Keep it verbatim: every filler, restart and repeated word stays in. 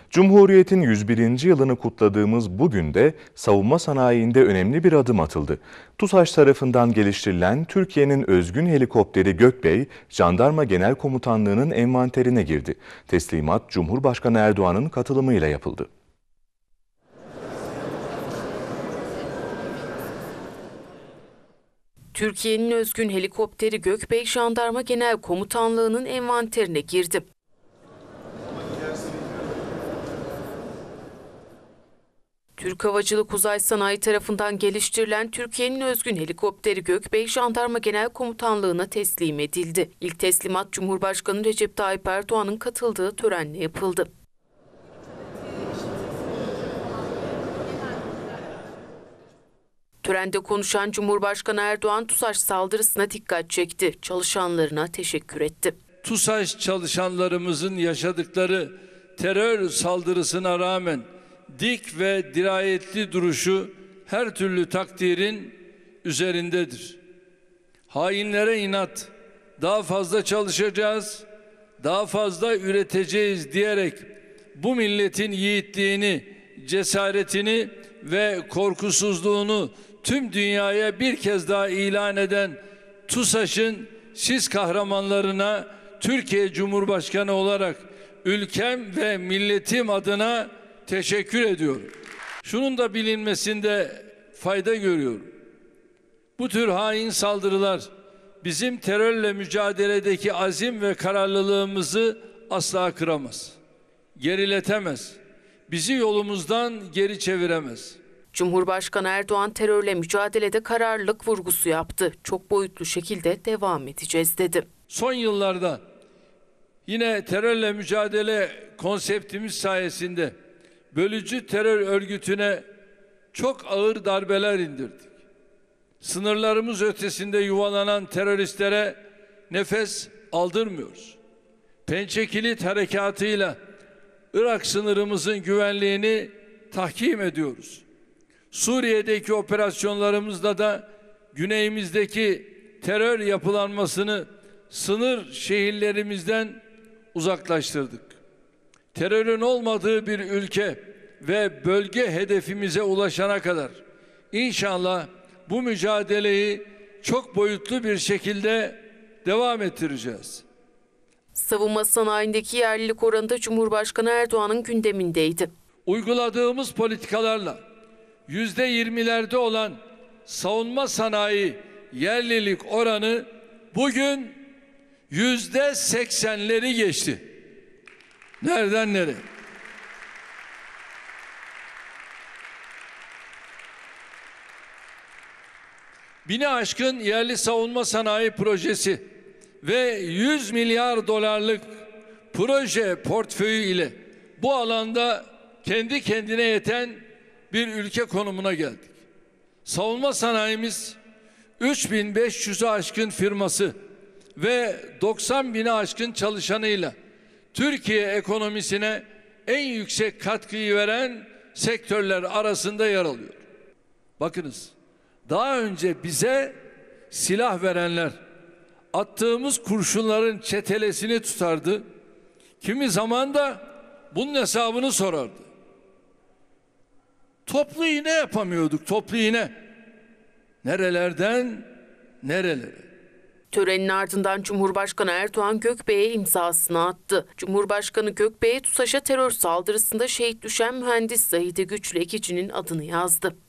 Cumhuriyet'in yüz birinci yılını kutladığımız bugün de savunma sanayinde önemli bir adım atıldı. TUSAŞ tarafından geliştirilen Türkiye'nin özgün helikopteri Gökbey, Jandarma Genel Komutanlığı'nın envanterine girdi. Teslimat Cumhurbaşkanı Erdoğan'ın katılımıyla yapıldı. Türkiye'nin özgün helikopteri Gökbey, Jandarma Genel Komutanlığı'nın envanterine girdi. Türk Havacılık Uzay Sanayi tarafından geliştirilen Türkiye'nin özgün helikopteri Gökbey, Jandarma Genel Komutanlığı'na teslim edildi. İlk teslimat Cumhurbaşkanı Recep Tayyip Erdoğan'ın katıldığı törenle yapıldı. Törende konuşan Cumhurbaşkanı Erdoğan, TUSAŞ saldırısına dikkat çekti. Çalışanlarına teşekkür etti. TUSAŞ çalışanlarımızın yaşadıkları terör saldırısına rağmen dik ve dirayetli duruşu her türlü takdirin üzerindedir. Hainlere inat, daha fazla çalışacağız, daha fazla üreteceğiz diyerek bu milletin yiğitliğini, cesaretini ve korkusuzluğunu tüm dünyaya bir kez daha ilan eden TUSAŞ'ın siz kahramanlarına Türkiye Cumhurbaşkanı olarak ülkem ve milletim adına teşekkür ediyorum. Şunun da bilinmesinde fayda görüyorum. Bu tür hain saldırılar bizim terörle mücadeledeki azim ve kararlılığımızı asla kıramaz, geriletemez, bizi yolumuzdan geri çeviremez. Cumhurbaşkanı Erdoğan terörle mücadelede kararlılık vurgusu yaptı. Çok boyutlu şekilde devam edeceğiz dedi. Son yıllarda yine terörle mücadele konseptimiz sayesinde bölücü terör örgütüne çok ağır darbeler indirdik. Sınırlarımız ötesinde yuvalanan teröristlere nefes aldırmıyoruz. Pençekilit harekatıyla Irak sınırımızın güvenliğini tahkim ediyoruz. Suriye'deki operasyonlarımızda da güneyimizdeki terör yapılanmasını sınır şehirlerimizden uzaklaştırdık. Terörün olmadığı bir ülke ve bölge hedefimize ulaşana kadar inşallah bu mücadeleyi çok boyutlu bir şekilde devam ettireceğiz. Savunma sanayindeki yerlilik oranı da Cumhurbaşkanı Erdoğan'ın gündemindeydi. Uyguladığımız politikalarla yüzde yirmilerde olan savunma sanayi yerlilik oranı bugün yüzde seksenleri geçti. Nereden nereye? Bini aşkın yerli savunma sanayi projesi ve yüz milyar dolarlık proje portföyü ile bu alanda kendi kendine yeten bir ülke konumuna geldik. Savunma sanayimiz üç bin beş yüz'ü aşkın firması ve doksan bini aşkın çalışanıyla Türkiye ekonomisine en yüksek katkıyı veren sektörler arasında yer alıyor. Bakınız, daha önce bize silah verenler attığımız kurşunların çetelesini tutardı. Kimi zaman da bunun hesabını sorardı. Toplu iğne yapamıyorduk, toplu iğne. Nerelerden nerelere? Törenin ardından Cumhurbaşkanı Erdoğan Gökbey'e imzasını attı. Cumhurbaşkanı Gökbey'e TUSAŞ'a terör saldırısında şehit düşen mühendis Zahide Güçlü Ekici'nin adını yazdı.